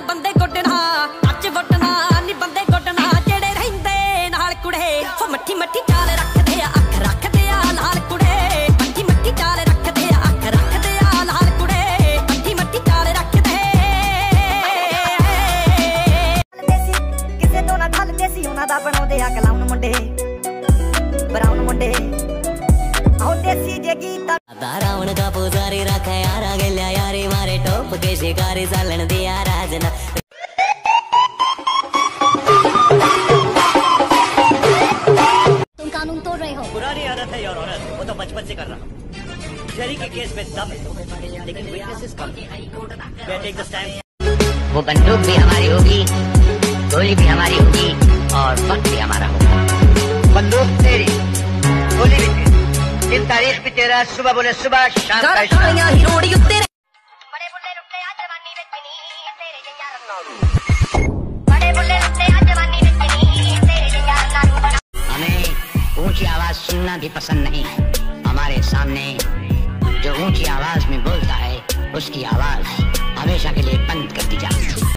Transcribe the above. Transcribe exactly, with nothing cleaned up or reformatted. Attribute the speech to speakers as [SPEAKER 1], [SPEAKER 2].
[SPEAKER 1] बंदे गुडना अच वटना नी बंदे गुडना जेड़े रहिंदे नाल कुड़े हो मट्ठी मट्ठी चाल रखदे आ अख रखदे आ लाल कुड़े मट्ठी मट्ठी चाल रखदे आ अख रखदे आ लाल कुड़े मट्ठी मट्ठी चाल रखदे देसी किसे तो ना ढल देसी उना दा बनाउंदे आ कलाउन मुंडे ब्राउन मुंडे आओ देसी जे गीत रावण का पुजारी रखा यारा गल्या यारी मारे टोप के शिकारी सालन दिया राजना
[SPEAKER 2] तुम कानून तोड़ रहे हो।
[SPEAKER 3] पुरानी आदत है और औरत वो तो बचपन से कर रहा हूँ। शहरी के केस में दम है लेकिन विटनेसेस कम। Take the stand.
[SPEAKER 4] वो बंदूक भी हमारी होगी, गोली भी हमारी होगी और वक्त भी हमारा होगा।
[SPEAKER 3] बंदूक तेरी, गोली भी तेरी, दिन तारीख भी तेरा, सुबह बोले सुबह, शाम का शाम।
[SPEAKER 1] बड़े बुल्ले रुपए आज जवानी बेचनी तेरे जैया बड़े बुल्ले रुपए आज जवानी बेचनी तेरे जैया
[SPEAKER 4] हमें ऊंची आवाज सुनना भी पसंद नहीं। हमारे सामने जो ऊंची आवाज में बोलता है उसकी आवाज हमेशा के लिए बंद कर दी जाती है।